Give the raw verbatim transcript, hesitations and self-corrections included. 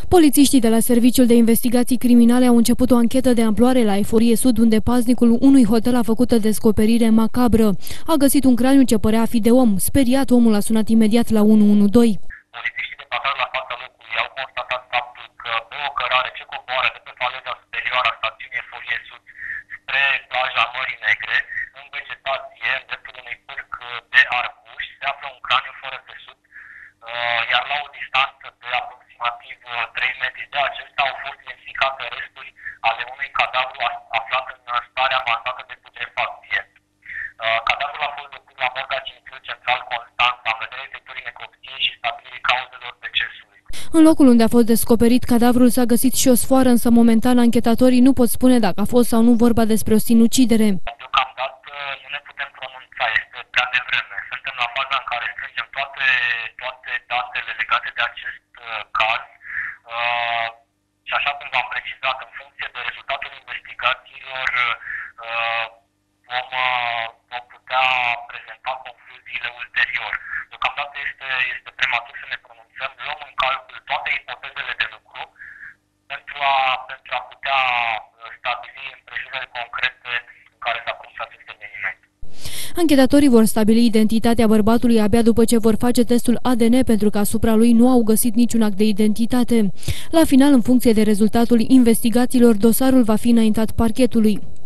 Polițiștii de la Serviciul de Investigații Criminale au început o anchetă de amploare la Eforie Sud, unde paznicul unui hotel a făcut o descoperire macabră. A găsit un craniu ce părea a fi de om. Speriat, omul a sunat imediat la unu unu doi. Polițiștii de patrol la fața locului au constatat faptul că pe o cărare ce coboară de pe faleza superioară a stațiunii Eforie Sud spre plaja Mării Negre, în vegetație, în dreptul unui pârg de arbuș, se află un craniu fără țesut, iar la o distanță de aproximativ trei metri de acesta au fost identificate resturi ale unui cadavru aflat în stare avansată de putrefacție. Cadavrul a fost depus la morga Cimitirul Central Constanța în vederea efectuării necropsiei și stabilirii cauzelor decesului. În locul unde a fost descoperit cadavrul s-a găsit și o sfoară, însă momentan anchetatorii nu pot spune dacă a fost sau nu vorba despre o sinucidere. Deocamdată nu ne putem pronunța, este prea devreme. Suntem la faza în care strângem toate, toate datele legate de acest uh, caz uh, și așa cum v-am precizat, în funcție de rezultatul investigațiilor uh, vom, uh, vom putea prezenta concluziile ulterior. Deocamdată este, este prematur să ne pronunțăm, luăm în calcul toate ipotezele de lucru pentru a, pentru a putea stabili împrejurări concrete în care s-a produs acest eveniment. Anchetatorii vor stabili identitatea bărbatului abia după ce vor face testul A D N, pentru că asupra lui nu au găsit niciun act de identitate. La final, în funcție de rezultatul investigațiilor, dosarul va fi înaintat parchetului.